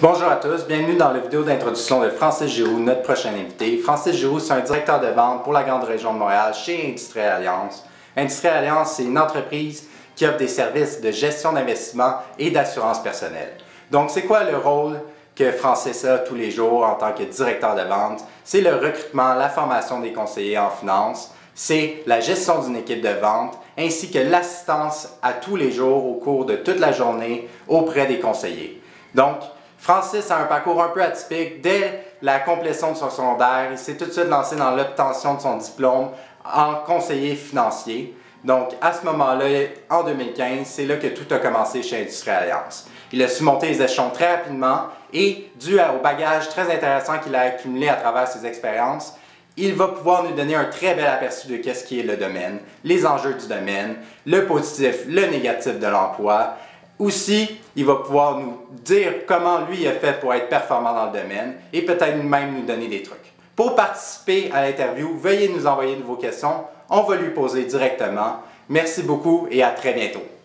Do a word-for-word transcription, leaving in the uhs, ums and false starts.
Bonjour à tous, bienvenue dans la vidéo d'introduction de Francis Giroux, notre prochain invité. Francis Giroux, c'est un directeur de vente pour la grande région de Montréal chez Industriel Alliance. Industriel Alliance, c'est une entreprise qui offre des services de gestion d'investissement et d'assurance personnelle. Donc, c'est quoi le rôle que Francis a tous les jours en tant que directeur de vente? C'est le recrutement, la formation des conseillers en finance, c'est la gestion d'une équipe de vente, ainsi que l'assistance à tous les jours au cours de toute la journée auprès des conseillers. Donc, Francis a un parcours un peu atypique. Dès la complétion de son secondaire, il s'est tout de suite lancé dans l'obtention de son diplôme en conseiller financier. Donc, à ce moment-là, en deux mille quinze, c'est là que tout a commencé chez Industriel Alliance. Il a su monter les échelons très rapidement et, dû au bagage très intéressant qu'il a accumulé à travers ses expériences, il va pouvoir nous donner un très bel aperçu de qu'est-ce qui est le domaine, les enjeux du domaine, le positif, le négatif de l'emploi. Aussi, il va pouvoir nous dire comment lui a fait pour être performant dans le domaine et peut-être même nous donner des trucs. Pour participer à l'interview, veuillez nous envoyer de vos questions. On va lui poser directement. Merci beaucoup et à très bientôt.